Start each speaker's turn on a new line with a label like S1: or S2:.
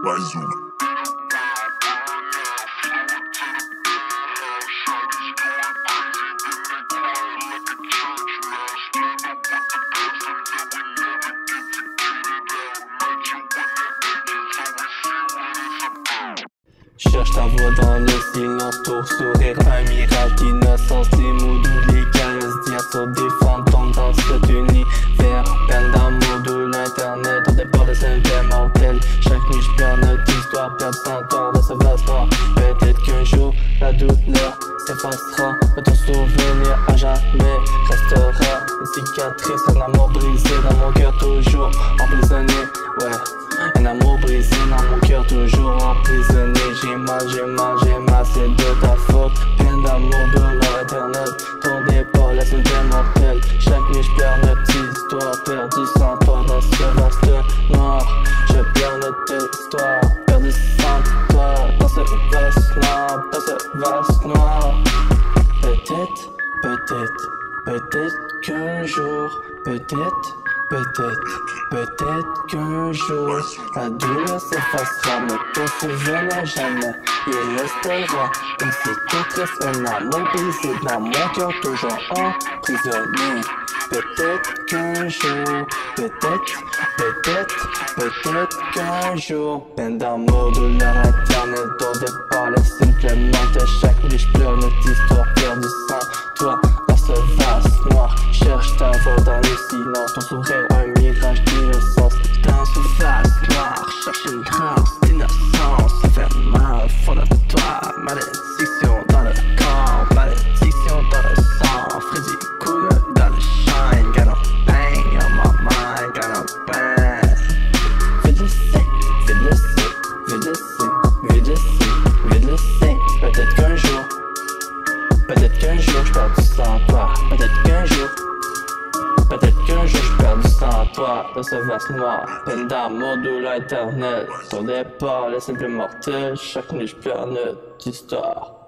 S1: Cherche ta voix dans le silence pour sourire, un mirage d'innocence, des mots doux, les caresses d'hier sur des fantômes dans cet univers. Peine d'amour de l'internet, au départ de cette vie mortelle. Chaque nuit je perds notre histoire, perdue sans temps dans ce vaste noir. Peut-être qu'un jour la douleur s'effacera, mais ton souvenir à jamais restera une cicatrice, un amour brisé dans mon cœur toujours emprisonné. Ouais, un amour brisé dans mon cœur toujours emprisonné. J'ai mal, c'est de ta faute. Peine d'amour de l'heure éternelle, ton départ laisse une peine mortelle. Chaque nuit je perds notre histoire, perdue sans toi dans ce vaste noir. Je perds notre histoire, perdue sans toi dans ce vaste noir, dans ce vaste noir. Peut-être qu'un jour, peut-être qu'un jour la douleur s'effacera, mais ton souvenir jamais il restera une cicatrice, un amour brisé dans mon cœur toujours emprisonné. Peut-être qu'un jour, peut-être qu'un jour, peine d'amour, douleur éternelle, ton départ laisse simplement de chaque nuit je pleure notre histoire perdue sans toi dans ce vaste noir. Cherche ta voix dans le silence, ton sourire un mirage d'innocence dans ce vaste noir. Cherche une trace d'innocence, ça fait mal, fond de toi, malédiction dans le corps, malédiction dans le sang, frésie coule dans le shine, got no pain on my mind, got no pain. Vide le sec, vide le sec, vide le sec, vide le sec, vide le sec. Peut-être qu'un jour je perds du sang toi, peut-être qu'un jour je perds du sang toi dans ce vaste noir. Peine d'amour, douleur éternelle, ton départ laisse un peu mortel. Chaque nuit je pleure notre histoire.